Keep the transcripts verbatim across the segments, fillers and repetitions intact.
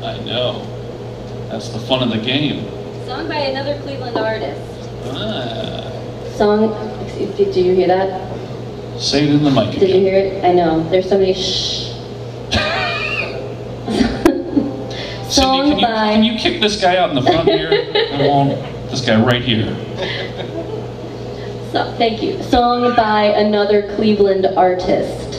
I know. That's the fun of the game. Song by another Cleveland artist. Ah. Song, excuse, did you hear that? Say it in the mic again. Did you hear it? I know. There's so many shh. Song Cindy, can you, by... can you kick this guy out in the front here? I won't. This guy right here. So, thank you. Song by another Cleveland artist.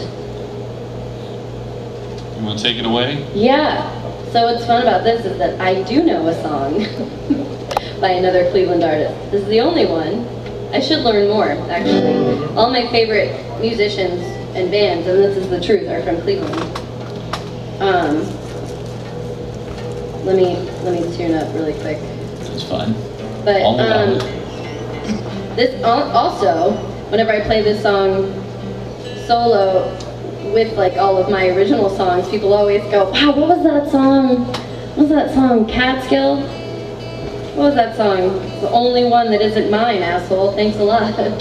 You want to take it away? Yeah. So what's fun about this is that I do know a song by another Cleveland artist. This is the only one. I should learn more, actually. All my favorite musicians and bands, and this is the truth, are from Cleveland. Um, let me let me tune up really quick. That's fine. But um, this also, whenever I play this song solo with like all of my original songs, people always go, "Wow, what was that song? What was that song? Catskills? What was that song? It's the only one that isn't mine, asshole. Thanks a lot." So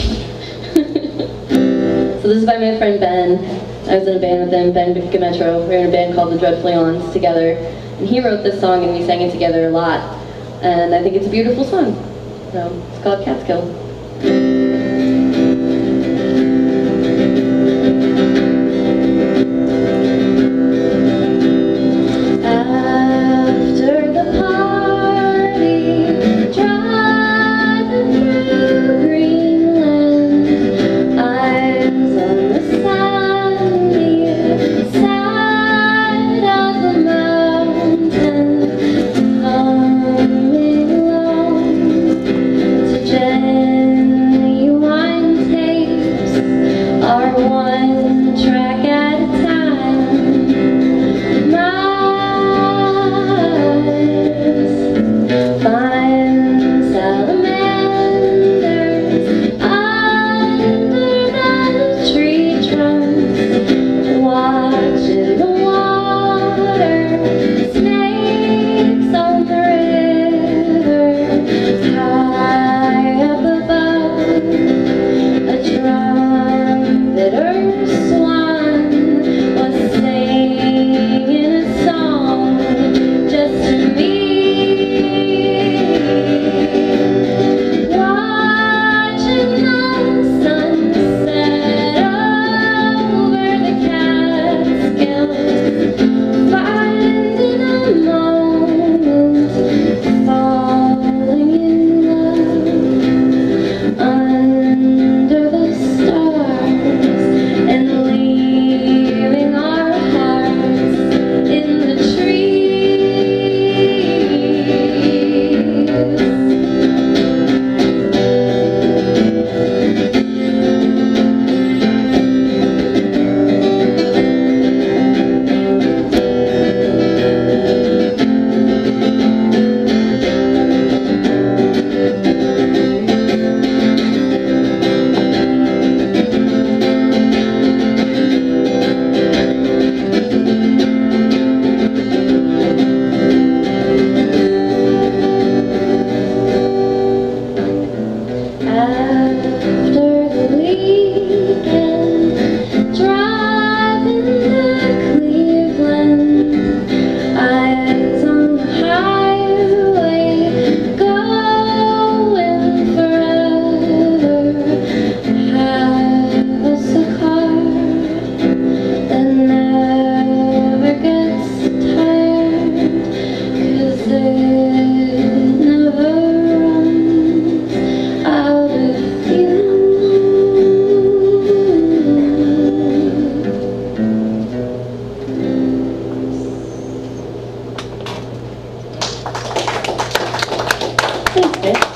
this is by my friend Ben. I was in a band with him, Ben Gmetro. We were in a band called the Dreadfully Ons together. And he wrote this song and we sang it together a lot. And I think it's a beautiful song. So it's called Catskills. Thanks,